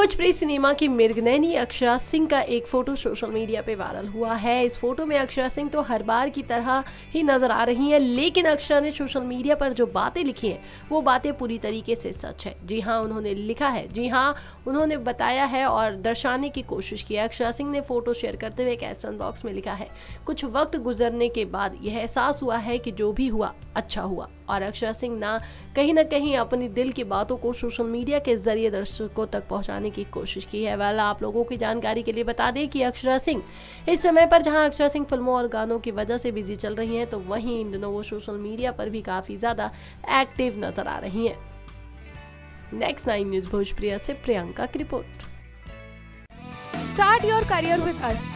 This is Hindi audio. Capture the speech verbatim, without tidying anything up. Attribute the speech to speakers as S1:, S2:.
S1: भोजपुरी सिनेमा की मिर्गनैनी अक्षरा सिंह का एक फोटो सोशल मीडिया पे वायरल हुआ है। इस फोटो में अक्षरा सिंह तो हर बार की तरह ही नजर आ रही हैं, लेकिन अक्षरा ने सोशल मीडिया पर जो बातें लिखी हैं वो बातें पूरी तरीके से सच है। जी हाँ, उन्होंने लिखा है, जी हाँ उन्होंने बताया है और दर्शाने की कोशिश की है। अक्षरा सिंह ने फोटो शेयर करते हुए कैप्शन बॉक्स में लिखा है, कुछ वक्त गुजरने के बाद यह एहसास हुआ है कि जो भी हुआ अच्छा हुआ। और अक्षरा सिंह ना कहीं ना कहीं अपनी दिल की बातों को सोशल मीडिया के जरिए दर्शकों तक पहुंचाने की कोशिश की है। वेल, आप लोगों की जानकारी के लिए बता दें कि अक्षरा सिंह इस समय पर जहां अक्षरा सिंह फिल्मों और गानों की वजह से बिजी चल रही हैं, तो वहीं इन दिनों वो सोशल मीडिया पर भी काफी ज्यादा एक्टिव नजर आ रही हैं। नेक्स्ट नाइन न्यूज भोजपुरी से प्रियंका की report.
S2: Start your career with us.